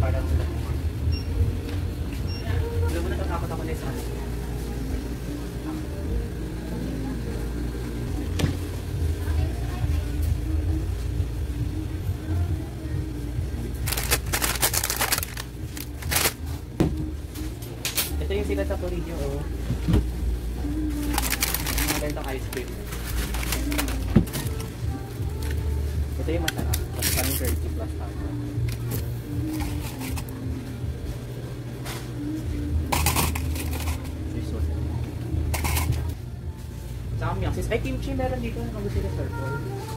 parang alam mo, natatakot ako na isa. Ito yung sikat sa Corinio, oh. Mga ganitong ice cream. Ito yung masarap. Mas parang 30 plus tayo. This one. Samyang. Sis, ay kimchi meron dito. Ano sila circle?